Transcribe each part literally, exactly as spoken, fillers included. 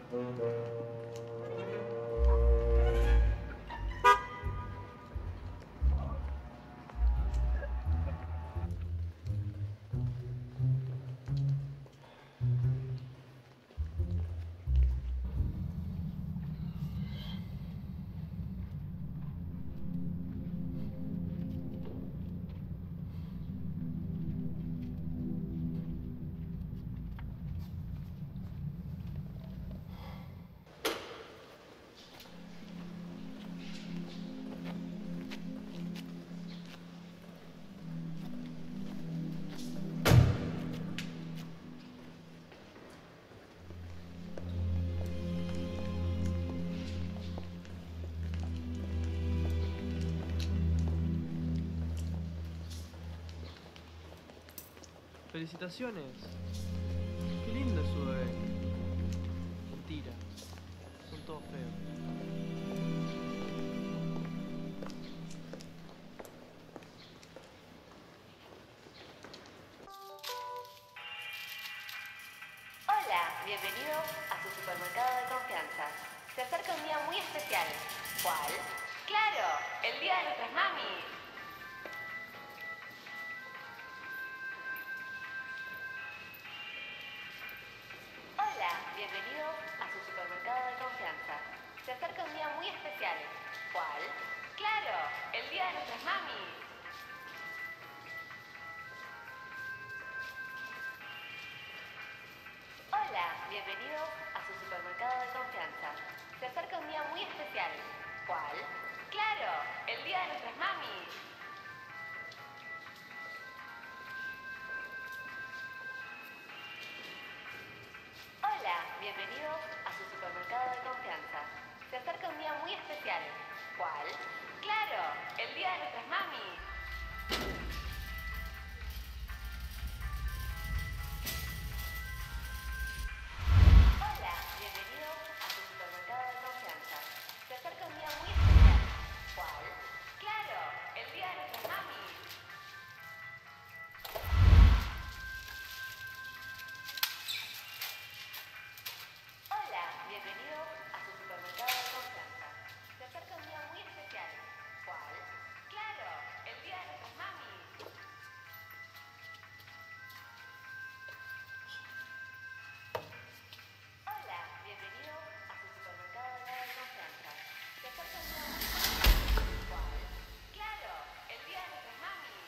Felicitaciones. Qué lindo es su bebé. Mentira. Son todos feos. Hola, bienvenido a su supermercado de confianza. Se acerca un día muy especial. ¿Cuál? ¡Claro! El día de nuestras mamis. Hola, bienvenido a su supermercado de confianza. Se acerca un día muy especial. ¿Cuál? ¡Claro! El día de nuestras mamis. Hola, bienvenido a su supermercado de confianza. Se acerca un día muy especial. ¿Cuál? ¡Claro! El día de nuestras mamis. Hola, bienvenido a su supermercado de confianza. Se acerca un día muy especial. ¿Cuál? ¡Claro! El día de nuestras mamis. Hola, bienvenido a su supermercado de confianza. Se acerca un día muy especial. ¿Cuál? ¡Claro! El día de nuestras mamis. Hola, bienvenido a su supermercado de confianza. Se acerca un día muy especial. ¿Cuál? ¡Claro! El día de nuestras mamis. Hola, bienvenido a su supermercado de confianza. Se acerca un día muy especial. ¿Cuál? ¡Claro! El día de nuestras mamis.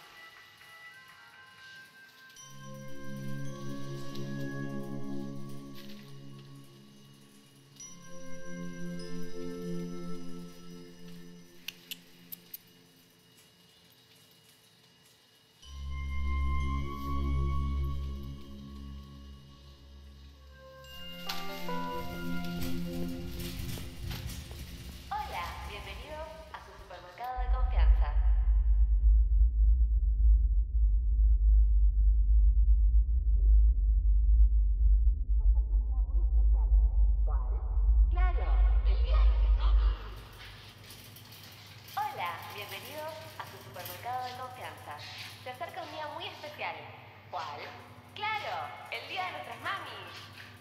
Hola, bienvenido a su supermercado de confianza. ¿Cuál? ¡Claro! El día de nuestras mamis. Hola, bienvenido a su supermercado de confianza. Se acerca un día muy especial. ¿Cuál? ¡Claro! El día de nuestras mamis.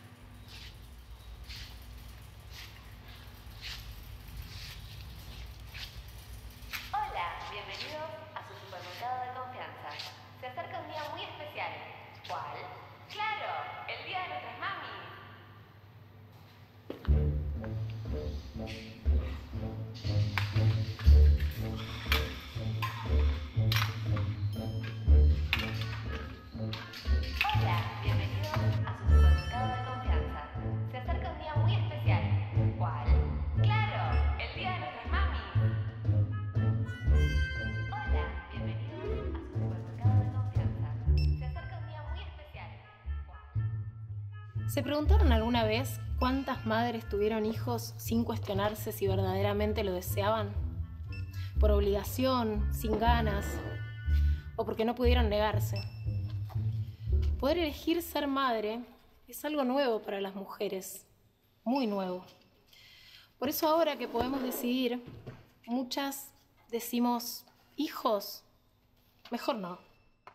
Hola, bienvenido a su supermercado de confianza. Se acerca un día muy especial. ¿Cuál? ¡Claro! El día de nuestras mamis. Hola, bienvenido a su supermercado de confianza. Se acerca un día muy especial. ¿Cuál? ¡Claro! El día de nuestras mamis. Hola, bienvenido a su supermercado de confianza. Se acerca un día muy especial. ¿Cuál? ¿Se preguntaron alguna vez cuántas madres tuvieron hijos sin cuestionarse si verdaderamente lo deseaban? ¿Por obligación, sin ganas o porque no pudieron negarse? Poder elegir ser madre es algo nuevo para las mujeres, muy nuevo. Por eso ahora que podemos decidir, muchas decimos, hijos, mejor no.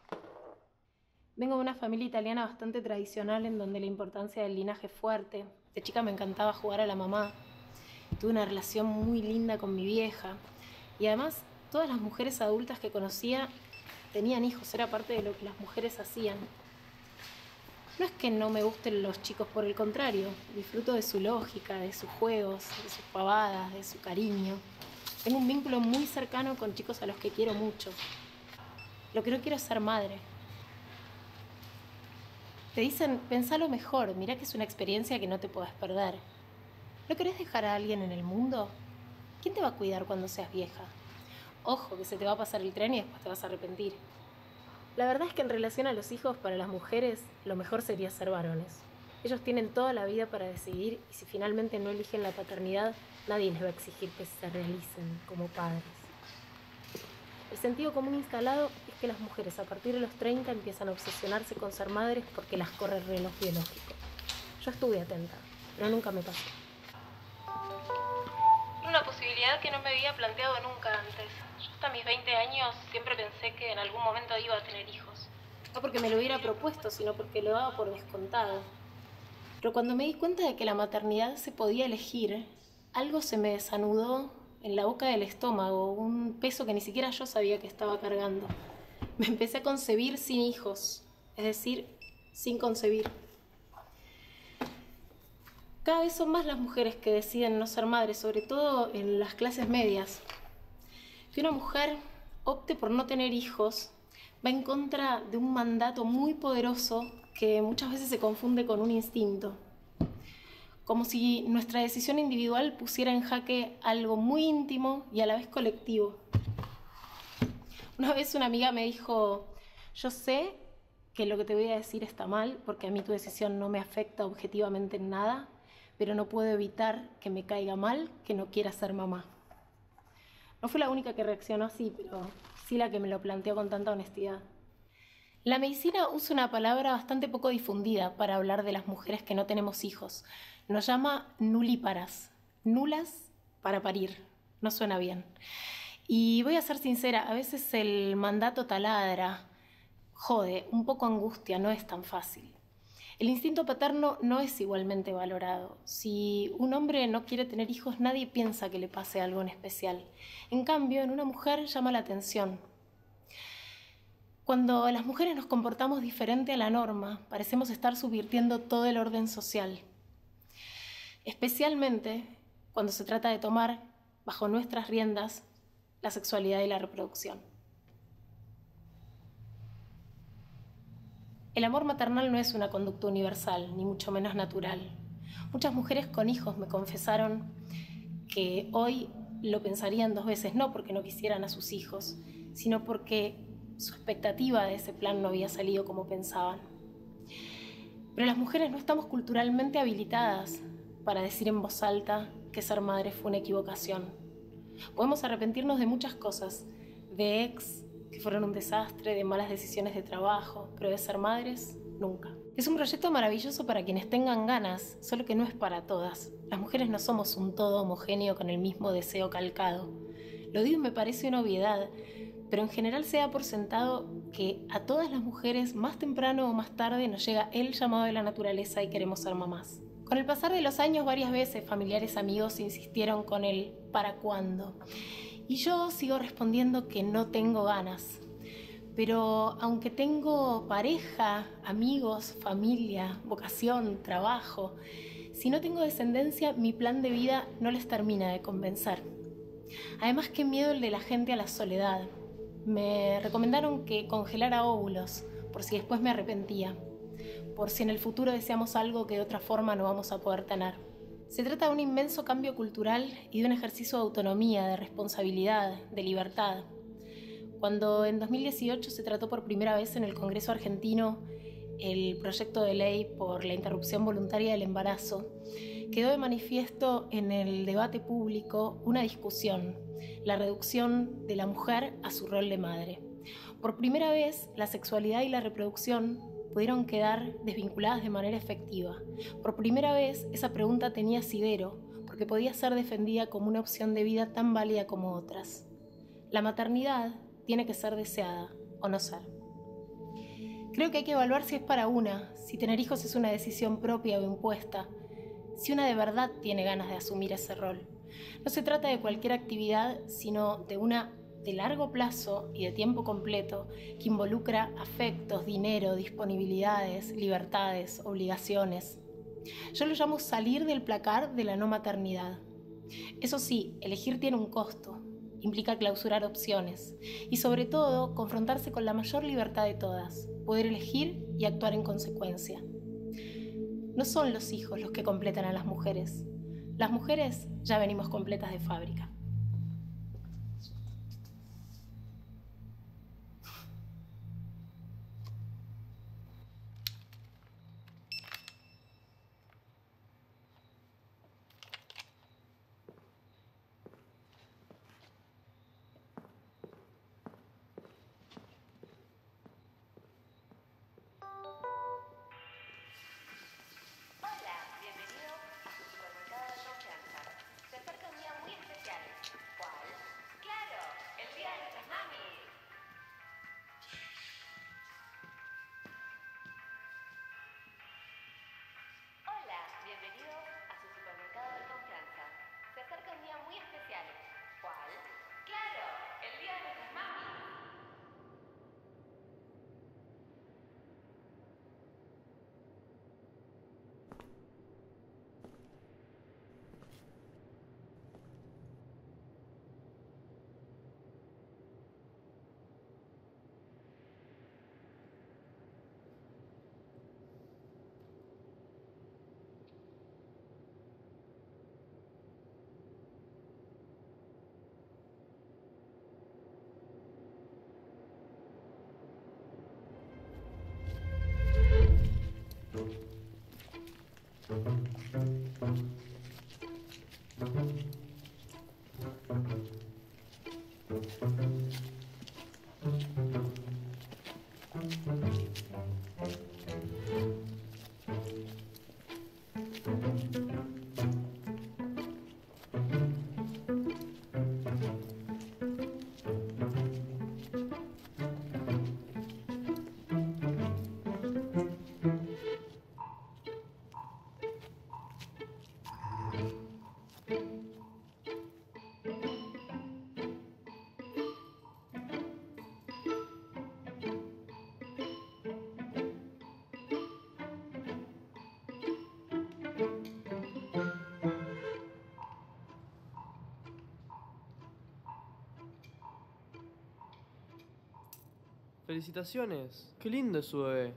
Vengo de una familia italiana bastante tradicional en donde la importancia del linaje es fuerte. De chica me encantaba jugar a la mamá. Tuve una relación muy linda con mi vieja. Y además, todas las mujeres adultas que conocía tenían hijos, era parte de lo que las mujeres hacían. No es que no me gusten los chicos, por el contrario, disfruto de su lógica, de sus juegos, de sus pavadas, de su cariño. Tengo un vínculo muy cercano con chicos a los que quiero mucho. Lo que no quiero es ser madre. Te dicen, pensalo mejor, mirá que es una experiencia que no te podés perder. ¿No querés dejar a alguien en el mundo? ¿Quién te va a cuidar cuando seas vieja? Ojo, que se te va a pasar el tren y después te vas a arrepentir. La verdad es que en relación a los hijos, para las mujeres, lo mejor sería ser varones. Ellos tienen toda la vida para decidir y si finalmente no eligen la paternidad, nadie les va a exigir que se realicen como padres. El sentido común instalado es que las mujeres a partir de los treinta empiezan a obsesionarse con ser madres porque las corre el reloj biológico. Yo estuve atenta, pero nunca me pasó. Una posibilidad que no me había planteado nunca antes. Yo hasta mis veinte años siempre pensé que en algún momento iba a tener hijos. No porque me lo hubiera propuesto, sino porque lo daba por descontado. Pero cuando me di cuenta de que la maternidad se podía elegir, algo se me desanudó en la boca del estómago, un peso que ni siquiera yo sabía que estaba cargando. Me empecé a concebir sin hijos, es decir, sin concebir. Cada vez son más las mujeres que deciden no ser madres, sobre todo en las clases medias. Que una mujer opte por no tener hijos va en contra de un mandato muy poderoso que muchas veces se confunde con un instinto. Como si nuestra decisión individual pusiera en jaque algo muy íntimo y a la vez colectivo. Una vez una amiga me dijo, yo sé que lo que te voy a decir está mal porque a mí tu decisión no me afecta objetivamente en nada, pero no puedo evitar que me caiga mal que no quiera ser mamá. No fue la única que reaccionó así, pero sí la que me lo planteó con tanta honestidad. La medicina usa una palabra bastante poco difundida para hablar de las mujeres que no tenemos hijos. Nos llama nulíparas, nulas para parir. No suena bien. Y voy a ser sincera, a veces el mandato taladra, jode, un poco angustia, no es tan fácil. El instinto paterno no es igualmente valorado. Si un hombre no quiere tener hijos, nadie piensa que le pase algo en especial. En cambio, en una mujer llama la atención. Cuando las mujeres nos comportamos diferente a la norma, parecemos estar subvirtiendo todo el orden social. Especialmente cuando se trata de tomar bajo nuestras riendas la sexualidad y la reproducción. El amor maternal no es una conducta universal, ni mucho menos natural. Muchas mujeres con hijos me confesaron que hoy lo pensarían dos veces, no porque no quisieran a sus hijos, sino porque su expectativa de ese plan no había salido como pensaban. Pero las mujeres no estamos culturalmente habilitadas para decir en voz alta que ser madre fue una equivocación. Podemos arrepentirnos de muchas cosas, de ex que fueron un desastre, de malas decisiones de trabajo, pero de ser madres, nunca. Es un proyecto maravilloso para quienes tengan ganas, solo que no es para todas. Las mujeres no somos un todo homogéneo con el mismo deseo calcado. Lo digo y me parece una obviedad, pero en general se da por sentado que a todas las mujeres, más temprano o más tarde, nos llega el llamado de la naturaleza y queremos ser mamás. Con el pasar de los años, varias veces familiares amigos insistieron con el ¿para cuándo? Y yo sigo respondiendo que no tengo ganas. Pero aunque tengo pareja, amigos, familia, vocación, trabajo, si no tengo descendencia, mi plan de vida no les termina de convencer. Además, qué miedo el de la gente a la soledad. Me recomendaron que congelara óvulos, por si después me arrepentía, por si en el futuro deseamos algo que de otra forma no vamos a poder tener. Se trata de un inmenso cambio cultural y de un ejercicio de autonomía, de responsabilidad, de libertad. Cuando en dos mil dieciocho se trató por primera vez en el Congreso argentino el proyecto de ley por la interrupción voluntaria del embarazo, quedó de manifiesto en el debate público una discusión, la reducción de la mujer a su rol de madre. Por primera vez, la sexualidad y la reproducción pudieron quedar desvinculadas de manera efectiva. Por primera vez, esa pregunta tenía asidero, porque podía ser defendida como una opción de vida tan válida como otras. La maternidad tiene que ser deseada o no ser. Creo que hay que evaluar si es para una, si tener hijos es una decisión propia o impuesta, si una de verdad tiene ganas de asumir ese rol. No se trata de cualquier actividad, sino de una de largo plazo y de tiempo completo que involucra afectos, dinero, disponibilidades, libertades, obligaciones. Yo lo llamo salir del placar de la no maternidad. Eso sí, elegir tiene un costo, implica clausurar opciones y sobre todo confrontarse con la mayor libertad de todas, poder elegir y actuar en consecuencia. No son los hijos los que completan a las mujeres. Las mujeres ya venimos completas de fábrica. Hola, bienvenido a su supermercado de confianza. Se acerca un día muy especial. ¿Cuál? ¡Claro! El Día de nuestras mamis. Hola, bienvenido a su supermercado de confianza. Se acerca un día muy especial. ¿Cuál? ¡Claro! El Día de nuestras mamis. Felicitaciones. Qué lindo es su bebé.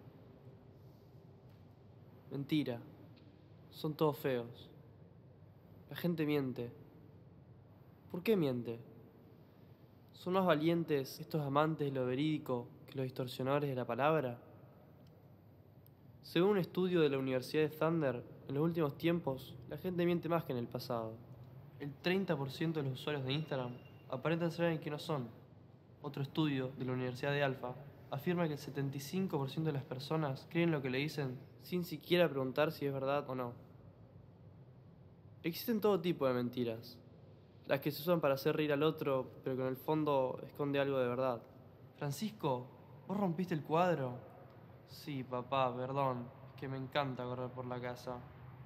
Mentira. Son todos feos. La gente miente. ¿Por qué miente? ¿Son más valientes estos amantes de lo verídico que los distorsionadores de la palabra? Según un estudio de la Universidad de Thunder, en los últimos tiempos, la gente miente más que en el pasado. El treinta por ciento de los usuarios de Instagram aparentan ser alguien que no son. Otro estudio de la Universidad de Alfa afirma que el setenta y cinco por ciento de las personas creen lo que le dicen sin siquiera preguntar si es verdad o no. Existen todo tipo de mentiras. Las que se usan para hacer reír al otro, pero que en el fondo esconde algo de verdad. Francisco, ¿vos rompiste el cuadro? Sí, papá, perdón. Es que me encanta correr por la casa.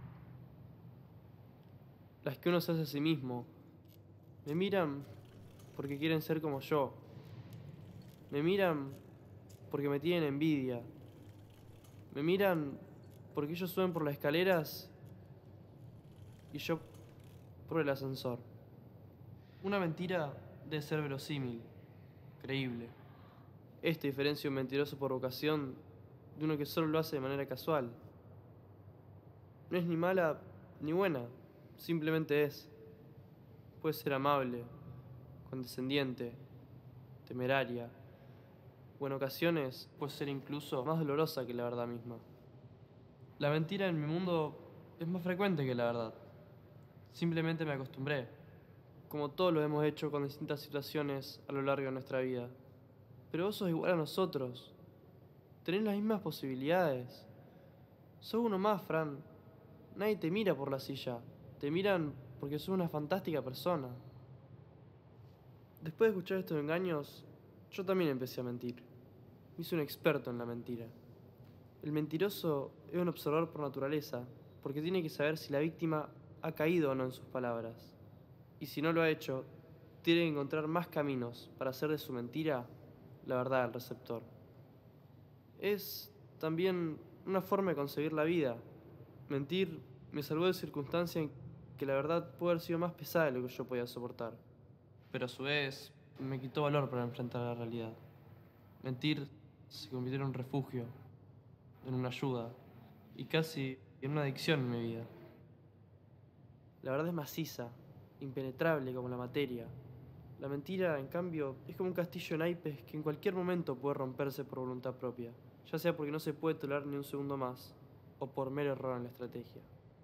Las que uno se hace a sí mismo. Me miran porque quieren ser como yo. Me miran porque me tienen envidia. Me miran porque ellos suben por las escaleras y yo por el ascensor. Una mentira debe ser verosímil, creíble. Esto diferencia un mentiroso por vocación de uno que solo lo hace de manera casual. No es ni mala ni buena, simplemente es. Puede ser amable, condescendiente, temeraria, o en ocasiones puede ser incluso más dolorosa que la verdad misma. La mentira en mi mundo es más frecuente que la verdad. Simplemente me acostumbré, como todos lo hemos hecho con distintas situaciones a lo largo de nuestra vida. Pero vos sos igual a nosotros. Tenés las mismas posibilidades. Sos uno más, Fran. Nadie te mira por la silla. Te miran porque sos una fantástica persona. Después de escuchar estos engaños, yo también empecé a mentir. Me hice un experto en la mentira. El mentiroso es un observador por naturaleza porque tiene que saber si la víctima ha caído o no en sus palabras. Y si no lo ha hecho, tiene que encontrar más caminos para hacer de su mentira la verdad del receptor. Es también una forma de conseguir la vida. Mentir me salvó de circunstancias en que la verdad pudo haber sido más pesada de lo que yo podía soportar. Pero a su vez, me quitó valor para enfrentar la realidad. Mentir se convirtió en un refugio, en una ayuda y casi en una adicción en mi vida. La verdad es maciza, impenetrable como la materia. La mentira, en cambio, es como un castillo de naipes que en cualquier momento puede romperse por voluntad propia, ya sea porque no se puede tolerar ni un segundo más, o por mero error en la estrategia.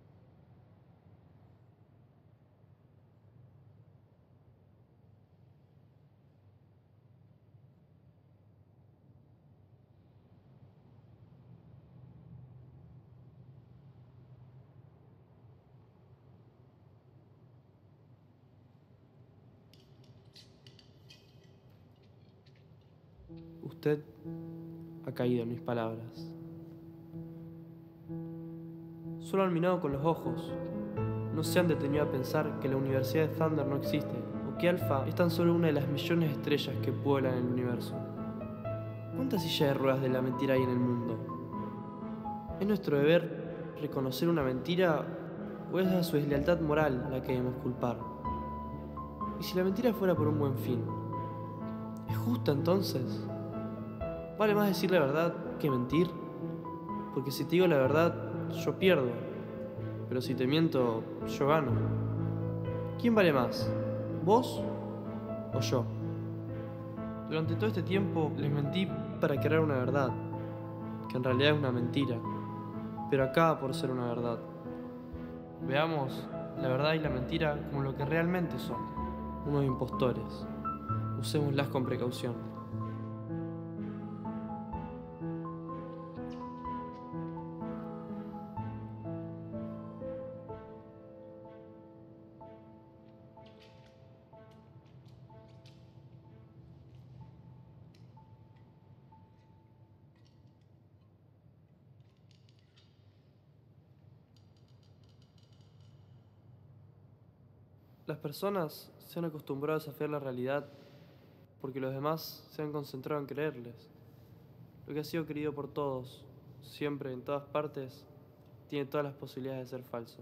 Usted ha caído en mis palabras. Solo han mirado con los ojos. No se han detenido a pensar que la Universidad de Thunder no existe, o que Alpha es tan solo una de las millones de estrellas que pueblan el universo. ¿Cuántas sillas de ruedas de la mentira hay en el mundo? ¿Es nuestro deber reconocer una mentira o es a su deslealtad moral la que debemos culpar? ¿Y si la mentira fuera por un buen fin? ¿Es justa entonces? ¿Vale más decir la verdad que mentir? Porque si te digo la verdad, yo pierdo. Pero si te miento, yo gano. ¿Quién vale más? ¿Vos o yo? Durante todo este tiempo les mentí para crear una verdad, que en realidad es una mentira, pero acaba por ser una verdad. Veamos la verdad y la mentira como lo que realmente son, unos impostores. Usémoslas con precaución. Las personas se han acostumbrado a desafiar la realidad porque los demás se han concentrado en creerles. Lo que ha sido creído por todos, siempre, en todas partes, tiene todas las posibilidades de ser falso.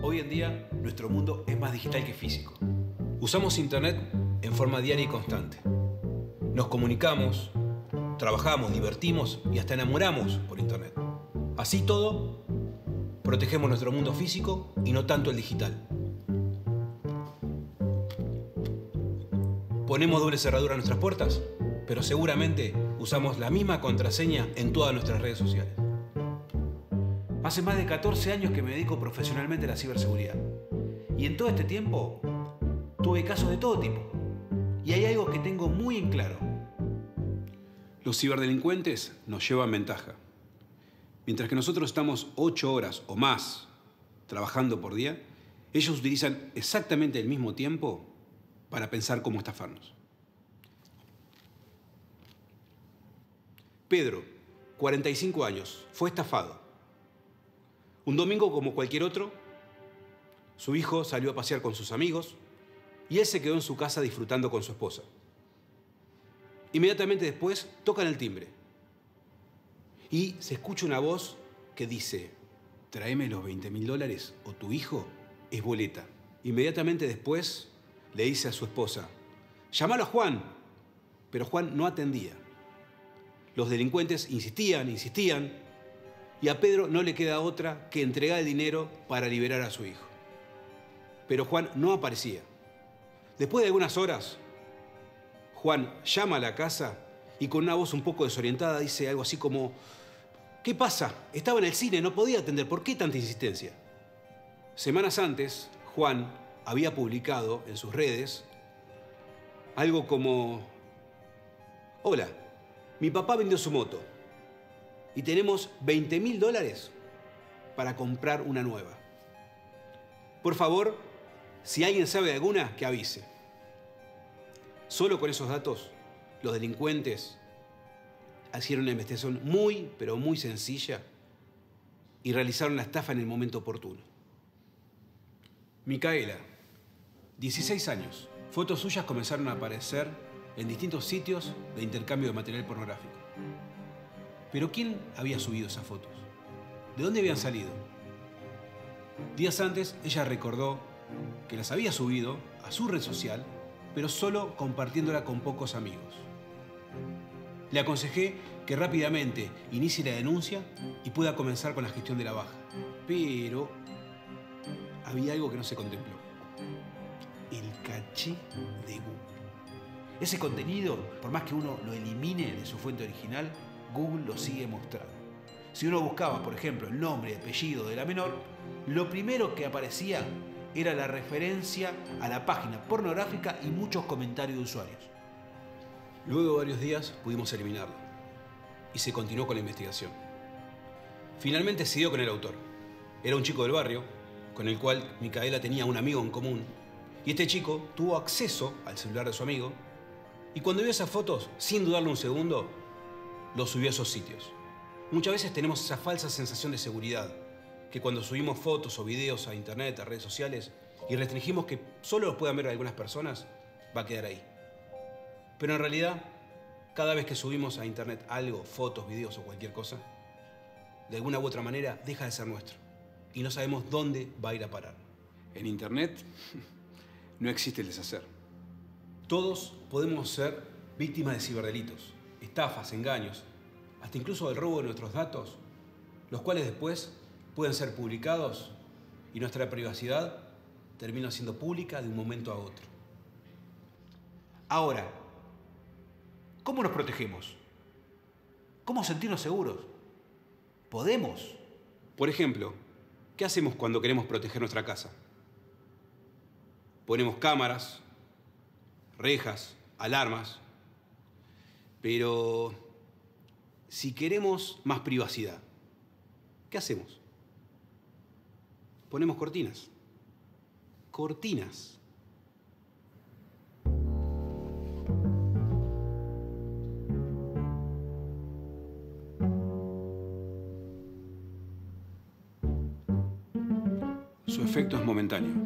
Hoy en día, nuestro mundo es más digital que físico. Usamos Internet en forma diaria y constante. Nos comunicamos, trabajamos, divertimos y hasta enamoramos por Internet. Así todo, protegemos nuestro mundo físico y no tanto el digital. Ponemos doble cerradura a nuestras puertas, pero seguramente usamos la misma contraseña en todas nuestras redes sociales. Hace más de catorce años que me dedico profesionalmente a la ciberseguridad. Y en todo este tiempo tuve casos de todo tipo. Y hay algo que tengo muy en claro. Los ciberdelincuentes nos llevan ventaja. Mientras que nosotros estamos ocho horas o más trabajando por día, ellos utilizan exactamente el mismo tiempo para pensar cómo estafarnos. Pedro, cuarenta y cinco años, fue estafado. Un domingo como cualquier otro, su hijo salió a pasear con sus amigos y él se quedó en su casa disfrutando con su esposa. Inmediatamente después tocan el timbre y se escucha una voz que dice: tráeme los veinte mil dólares o tu hijo es boleta. Inmediatamente después le dice a su esposa: llámalo a Juan. Pero Juan no atendía. Los delincuentes insistían, insistían, y a Pedro no le queda otra que entregar el dinero para liberar a su hijo. Pero Juan no aparecía. Después de algunas horas, Juan llama a la casa y con una voz un poco desorientada dice algo así como: ¿qué pasa? Estaba en el cine, no podía atender. ¿Por qué tanta insistencia? Semanas antes, Juan había publicado en sus redes algo como: hola, mi papá vendió su moto y tenemos veinte mil dólares para comprar una nueva. Por favor, si alguien sabe de alguna, que avise. Solo con esos datos, los delincuentes hicieron una investigación muy, pero muy sencilla y realizaron la estafa en el momento oportuno. Micaela, dieciséis años. Fotos suyas comenzaron a aparecer en distintos sitios de intercambio de material pornográfico. Pero ¿quién había subido esas fotos? ¿De dónde habían salido? Días antes, ella recordó que las había subido a su red social, pero solo compartiéndola con pocos amigos. Le aconsejé que rápidamente inicie la denuncia y pueda comenzar con la gestión de la baja. Pero había algo que no se contempló: el caché de Google. Ese contenido, por más que uno lo elimine de su fuente original, Google lo sigue mostrando. Si uno buscaba, por ejemplo, el nombre y apellido de la menor, lo primero que aparecía era la referencia a la página pornográfica y muchos comentarios de usuarios. Luego de varios días pudimos eliminarlo y se continuó con la investigación. Finalmente se dio con el autor. Era un chico del barrio con el cual Micaela tenía un amigo en común, y este chico tuvo acceso al celular de su amigo y cuando vio esas fotos, sin dudarlo un segundo, lo subió a esos sitios. Muchas veces tenemos esa falsa sensación de seguridad, que cuando subimos fotos o videos a internet, a redes sociales, y restringimos que solo los puedan ver algunas personas, va a quedar ahí. Pero en realidad, cada vez que subimos a internet algo, fotos, videos o cualquier cosa, de alguna u otra manera deja de ser nuestro. Y no sabemos dónde va a ir a parar. En internet no existe el deshacer. Todos podemos ser víctimas de ciberdelitos, estafas, engaños, hasta incluso el robo de nuestros datos, los cuales después pueden ser publicados y nuestra privacidad termina siendo pública de un momento a otro. Ahora, ¿cómo nos protegemos? ¿Cómo sentirnos seguros? ¿Podemos? Por ejemplo, ¿qué hacemos cuando queremos proteger nuestra casa? Ponemos cámaras, rejas, alarmas, pero si queremos más privacidad, ¿qué hacemos? Ponemos cortinas. Cortinas. Su efecto es momentáneo.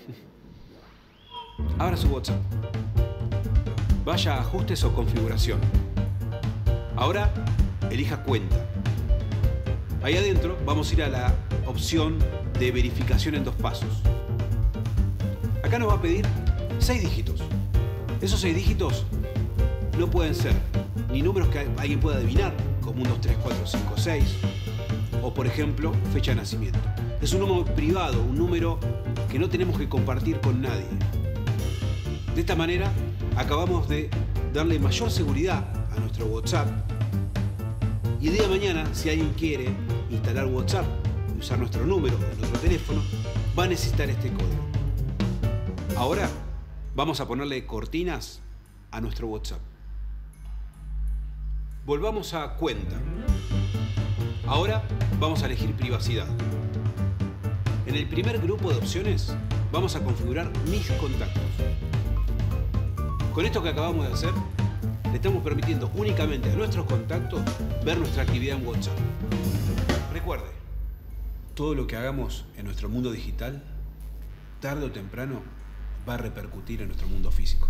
Abra su WhatsApp. Vaya a ajustes o configuración. Ahora, elija cuenta. Ahí adentro vamos a ir a la opción de verificación en dos pasos. Acá nos va a pedir seis dígitos. Esos seis dígitos no pueden ser ni números que alguien pueda adivinar, como un dos, tres, cuatro, cinco, seis, o por ejemplo, fecha de nacimiento. Es un número privado, un número que no tenemos que compartir con nadie. De esta manera, acabamos de darle mayor seguridad a nuestro WhatsApp. Y el día de mañana, si alguien quiere instalar WhatsApp y usar nuestro número o nuestro teléfono, va a necesitar este código. Ahora, vamos a ponerle cortinas a nuestro WhatsApp. Volvamos a cuenta. Ahora vamos a elegir privacidad. En el primer grupo de opciones vamos a configurar mis contactos. Con esto que acabamos de hacer, le estamos permitiendo únicamente a nuestros contactos ver nuestra actividad en WhatsApp. Recuerde, todo lo que hagamos en nuestro mundo digital, tarde o temprano, va a repercutir en nuestro mundo físico.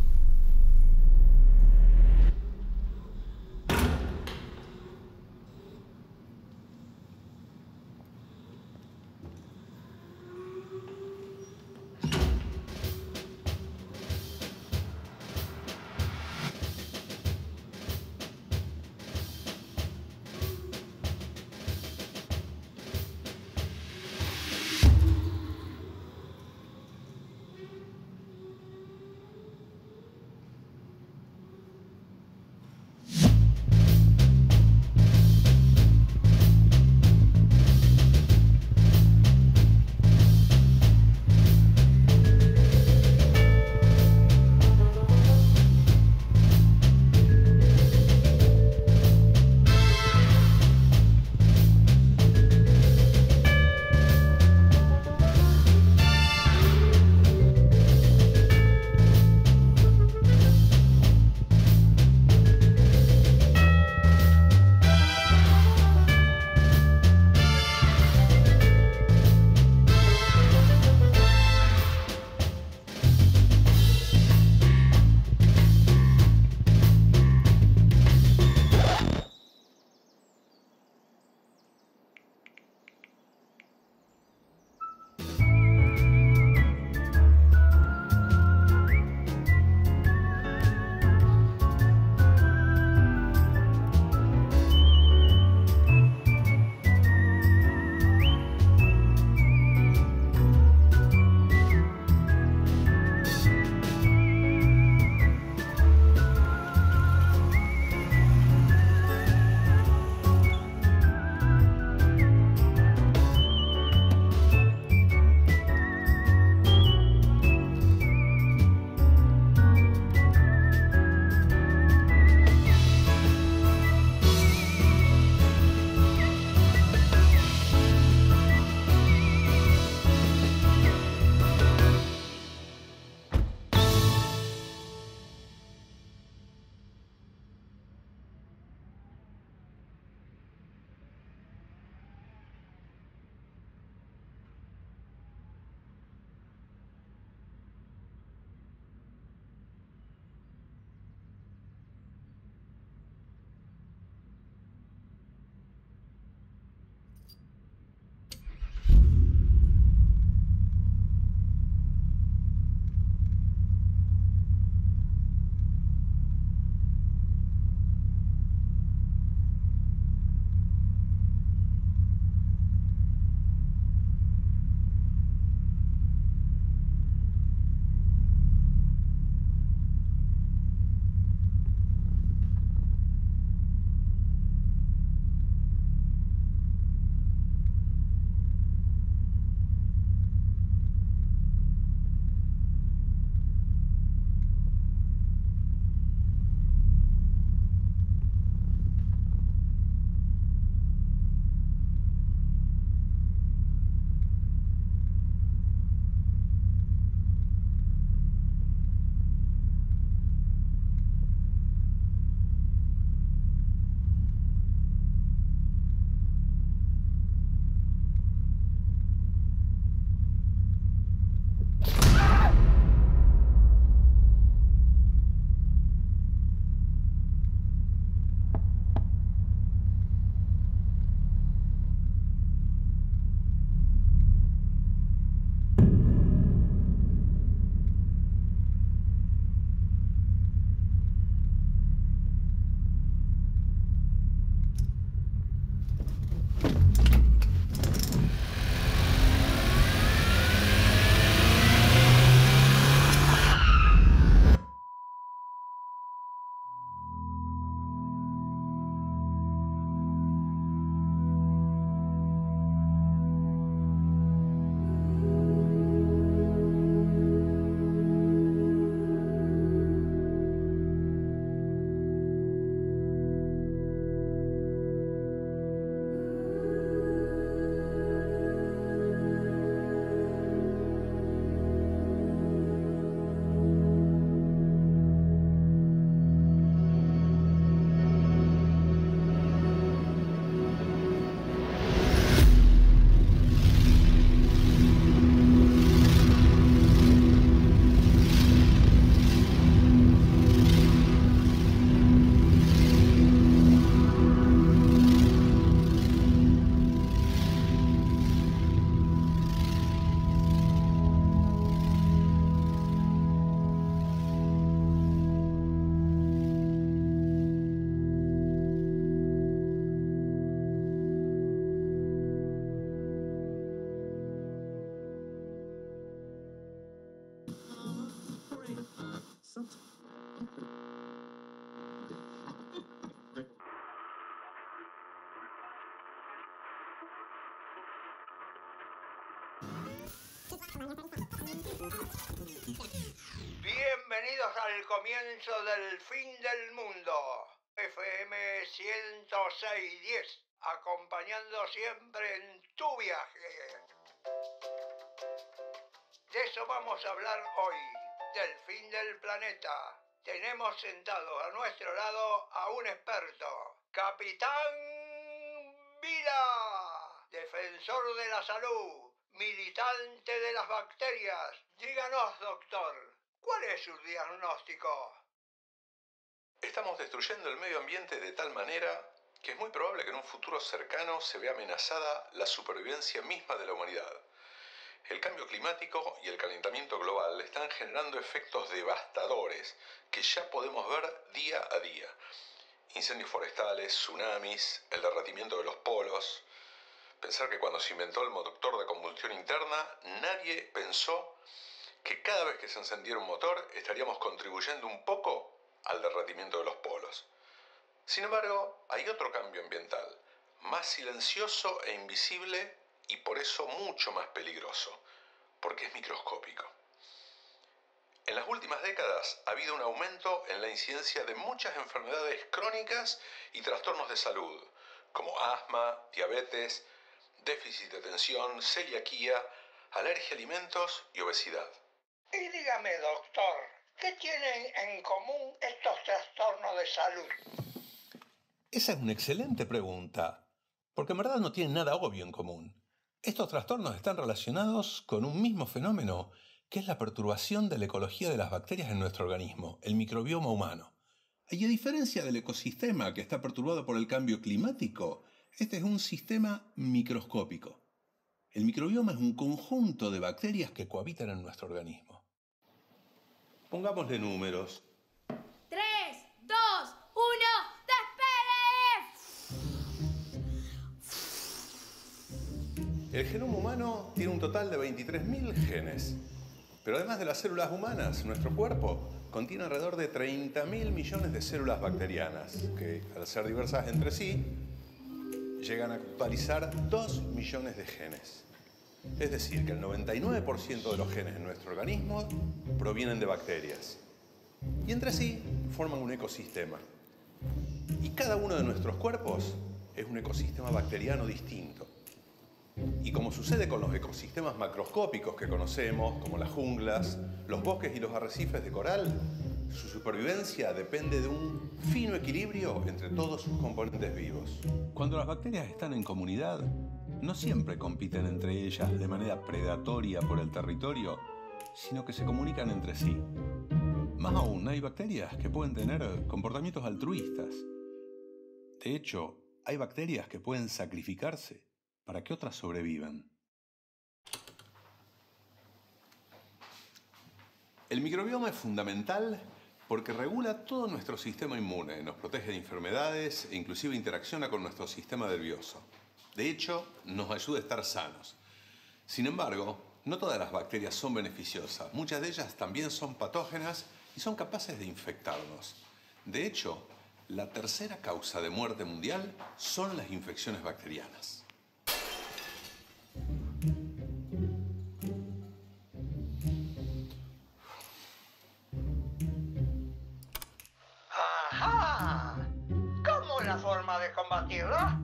Bienvenidos al comienzo del fin del mundo. F M ciento seis punto diez, acompañando siempre en tu viaje. De eso vamos a hablar hoy, del fin del planeta. Tenemos sentado a nuestro lado a un experto, Capitán Vila, defensor de la salud, militante de las bacterias. Díganos, doctor, ¿cuál es su diagnóstico? Estamos destruyendo el medio ambiente de tal manera que es muy probable que en un futuro cercano se vea amenazada la supervivencia misma de la humanidad. El cambio climático y el calentamiento global están generando efectos devastadores que ya podemos ver día a día. Incendios forestales, tsunamis, el derretimiento de los polos. Pensar que cuando se inventó el motor de combustión interna, nadie pensó que cada vez que se encendiera un motor estaríamos contribuyendo un poco al derretimiento de los polos. Sin embargo, hay otro cambio ambiental, más silencioso e invisible y por eso mucho más peligroso, porque es microscópico. En las últimas décadas ha habido un aumento en la incidencia de muchas enfermedades crónicas y trastornos de salud, como asma, diabetes, déficit de atención, celiaquía, alergia a alimentos y obesidad. Y dígame, doctor, ¿qué tienen en común estos trastornos de salud? Esa es una excelente pregunta, porque en verdad no tienen nada obvio en común. Estos trastornos están relacionados con un mismo fenómeno, que es la perturbación de la ecología de las bacterias en nuestro organismo, el microbioma humano. Y a diferencia del ecosistema que está perturbado por el cambio climático, este es un sistema microscópico. El microbioma es un conjunto de bacterias que cohabitan en nuestro organismo. Pongámosle números. Tres, dos, uno, ¡despegue! El genoma humano tiene un total de veintitrés mil genes. Pero además de las células humanas, nuestro cuerpo contiene alrededor de treinta mil millones de células bacterianas, que al ser diversas entre sí, llegan a totalizar dos millones de genes. Es decir, que el noventa y nueve por ciento de los genes en nuestro organismo provienen de bacterias. Y entre sí forman un ecosistema. Y cada uno de nuestros cuerpos es un ecosistema bacteriano distinto. Y como sucede con los ecosistemas macroscópicos que conocemos, como las junglas, los bosques y los arrecifes de coral, su supervivencia depende de un fino equilibrio entre todos sus componentes vivos. Cuando las bacterias están en comunidad, no siempre compiten entre ellas de manera predatoria por el territorio, sino que se comunican entre sí. Más aún, hay bacterias que pueden tener comportamientos altruistas. De hecho, hay bacterias que pueden sacrificarse para que otras sobrevivan. El microbioma es fundamental porque regula todo nuestro sistema inmune, nos protege de enfermedades e inclusive interacciona con nuestro sistema nervioso. De hecho, nos ayuda a estar sanos. Sin embargo, no todas las bacterias son beneficiosas. Muchas de ellas también son patógenas y son capaces de infectarnos. De hecho, la tercera causa de muerte mundial son las infecciones bacterianas. ¡Ajá! ¿Cómo es la forma de combatirla?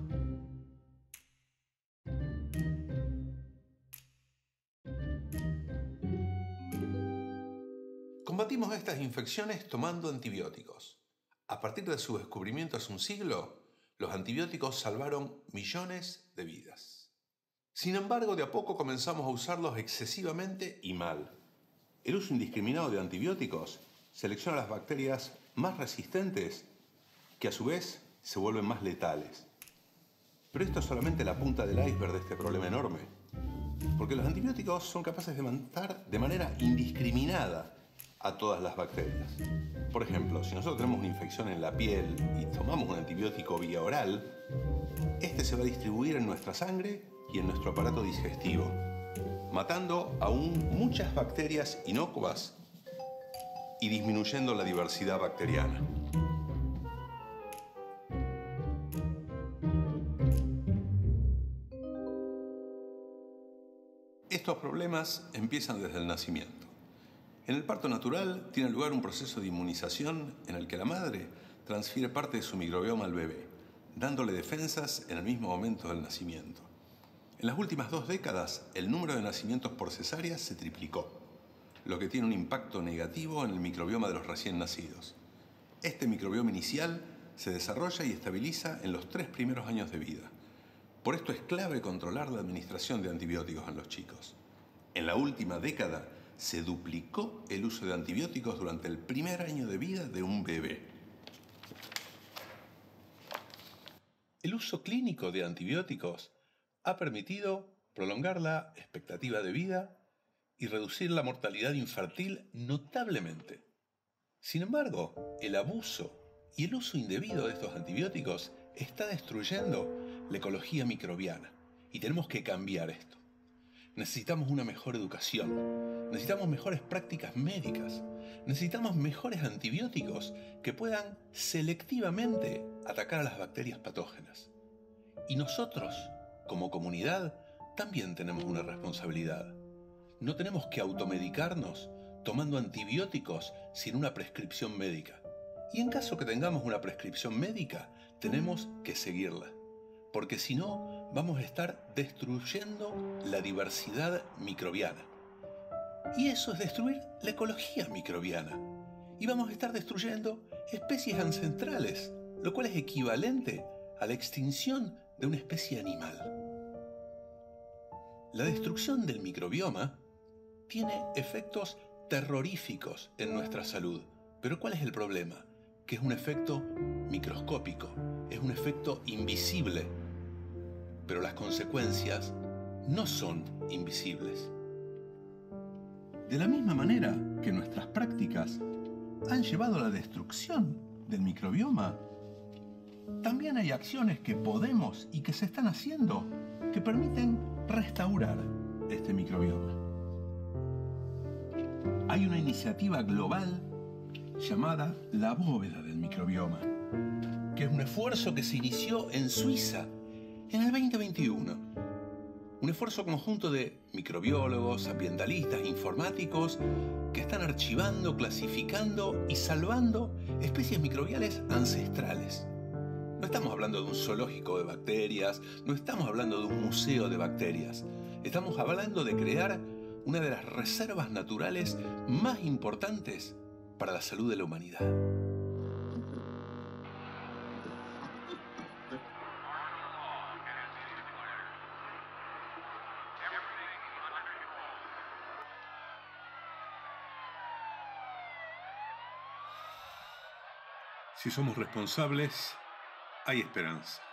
Combatimos estas infecciones tomando antibióticos. A partir de su descubrimiento hace un siglo, los antibióticos salvaron millones de vidas. Sin embargo, de a poco comenzamos a usarlos excesivamente y mal. El uso indiscriminado de antibióticos selecciona las bacterias más resistentes, que a su vez se vuelven más letales. Pero esto es solamente la punta del iceberg de este problema enorme, porque los antibióticos son capaces de matar de manera indiscriminada a todas las bacterias. Por ejemplo, si nosotros tenemos una infección en la piel y tomamos un antibiótico vía oral, este se va a distribuir en nuestra sangre y en nuestro aparato digestivo, matando aún muchas bacterias inocuas y disminuyendo la diversidad bacteriana. Estos problemas empiezan desde el nacimiento. En el parto natural tiene lugar un proceso de inmunización en el que la madre transfiere parte de su microbioma al bebé, dándole defensas en el mismo momento del nacimiento. En las últimas dos décadas, el número de nacimientos por cesárea se triplicó, lo que tiene un impacto negativo en el microbioma de los recién nacidos. Este microbioma inicial se desarrolla y estabiliza en los tres primeros años de vida. Por esto es clave controlar la administración de antibióticos en los chicos. En la última década se duplicó el uso de antibióticos durante el primer año de vida de un bebé. El uso clínico de antibióticos ha permitido prolongar la expectativa de vida y reducir la mortalidad infantil notablemente. Sin embargo, el abuso y el uso indebido de estos antibióticos está destruyendo la ecología microbiana y tenemos que cambiar esto. Necesitamos una mejor educación, necesitamos mejores prácticas médicas, necesitamos mejores antibióticos que puedan selectivamente atacar a las bacterias patógenas. Y nosotros, como comunidad, también tenemos una responsabilidad. No tenemos que automedicarnos tomando antibióticos sin una prescripción médica. Y en caso que tengamos una prescripción médica, tenemos que seguirla. Porque si no, vamos a estar destruyendo la diversidad microbiana. Y eso es destruir la ecología microbiana. Y vamos a estar destruyendo especies ancestrales, lo cual es equivalente a la extinción de una especie animal. La destrucción del microbioma tiene efectos terroríficos en nuestra salud. Pero ¿cuál es el problema? Que es un efecto microscópico, es un efecto invisible. Pero las consecuencias no son invisibles. De la misma manera que nuestras prácticas han llevado a la destrucción del microbioma, también hay acciones que podemos y que se están haciendo que permiten restaurar este microbioma. Hay una iniciativa global llamada La Bóveda del Microbioma, que es un esfuerzo que se inició en Suiza en el veinte veintiuno. Un esfuerzo conjunto de microbiólogos, ambientalistas, informáticos, que están archivando, clasificando y salvando especies microbiales ancestrales. No estamos hablando de un zoológico de bacterias, no estamos hablando de un museo de bacterias. Estamos hablando de crear una de las reservas naturales más importantes para la salud de la humanidad. Si somos responsables, hay esperanza.